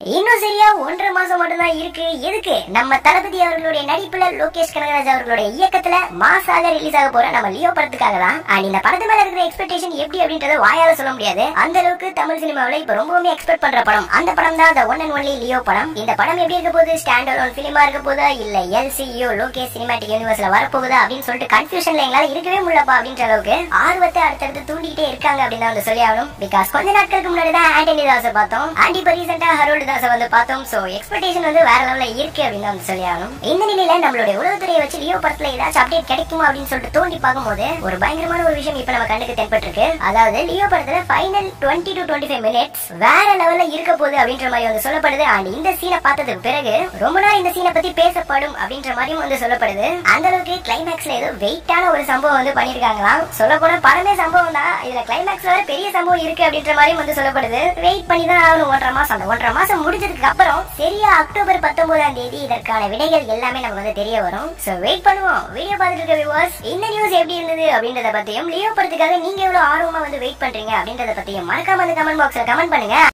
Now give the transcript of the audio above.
இன்னும் சரியா 1.5 மாசம் மட்டும் தான் இருக்கு. எதுக்கு? நம்ம தளபதி அவர்களுடைய நடிப்புல லோகேஷ் கனகராஜ் அவர்களுடைய இயக்கத்துல மாசாக ரிலீஸ் ஆக போற நம்ம லியோ படத்துக்காக தான். அண்ட் இந்த படத்து மேல இருக்கிற எக்ஸ்பெக்டேஷன் எப்படி அப்படின்றத வாயால சொல்ல முடியாது. அந்த அளவுக்கு தமிழ் சினிமாவில இப்ப ரொம்பவுமே எக்ஸ்பெக்ட் பண்ற படம் அந்த படம் தான் the one and only Leo படம். இந்த படம் எப்படி இருக்க போகுது? ஸ்டாண்ட் அலோன் பிலிமா இருக்க போதா இல்ல LCU லோகேஷ் சினிமாட்டிக் யூனிவர்ஸ்ல வரப்போகுதா அப்படின்னு சொல்லிட்டு கன்ஃபியூஷன்ல எங்களால இருக்கவே முடியலப்பா அப்படின்ற அளவுக்கு ஆர்வத்தை அடுத்தடுத்து தூண்டிட்டே இருக்காங்க அப்படின்னு வந்து சொல்லி ஆகணும். பிகாஸ் கொஞ்ச நாட்களுக்கு முன்னாடி தான் ஆண்டனி தாஸை பார்த்தோம். ஆண்டி இப்ப ரீசெண்டா ஹரோல்டு தாஸை வந்து பார்த்தோம். சோ எக்ஸ்பெக்டேஷன் வந்து வேற லெவல்ல இருக்கு அப்படின்னு வந்து சொல்லி ஆகணும். இந்த நிலையில நம்மளுடைய உலகத்துறையை வச்சு லியோ படத்துல ஏதாச்சும் அப்டேட் கிடைக்குமா அப்படின்னு சொல்லிட்டு தோண்டி பார்க்கும்போது ஒரு பயங்கரமான ஒரு விஷயம் இப்ப நம்ம கண்ணுக்கு தென்பட்டிருக்கு. அதாவது லியோ படத்துல ஃபைனல் 20 to 25 மினிட்ஸ் வேற லெவல்ல இருக்க போகுது அப்படின்ற மாதிரி வந்து சொல்லப்படுது. அண்ட் இந்த சீனை பார்த்ததுக்கு பிறகு ரொம்ப நாள் இந்த சீனை பத்தி பேசப்படும் அப்படின்ற மாதிரியும் வந்து சொல்லப்படுது. அந்த அளவுக்கு கிளைமேக்ஸ்ல ஏதோ வெயிட்டான ஒரு சம்பவம் வந்து பண்ணிருக்காங்களாம். சொல்ல போன படமே சம்பவம் தான். இதுல கிளைமேக்ஸ்ல வர பெரிய சம்பவம் இருக்கு அப்படின்ற மாதிரியும் வந்து சொல்லப்படுது. வெயிட் பண்ணி தான் ஆகணும் 1.5 மாசம். அந்த 1.5 மாசம் முடிஞ்சதுக்கு அப்புறம் சரியா அக்டோபர் 19ஆம் தேதி இதற்கான விடைகள் எல்லாமே நமக்கு வந்து தெரிய வரும். சோ வெயிட் பண்ணுவோம். வீடியோ பார்த்துட்டு இருக்க வியூவர்ஸ் இந்த நியூஸ் எப்படி இருந்தது அப்படின்றத பத்தியும் லியோ படத்துக்காக நீங்க எவ்வளவு ஆர்வமா வந்து வெயிட் பண்றீங்க அப்படின்றத பத்தியும் மறக்காம கமெண்ட் பாக்ஸ்ல கமெண்ட் பண்ணுங்க.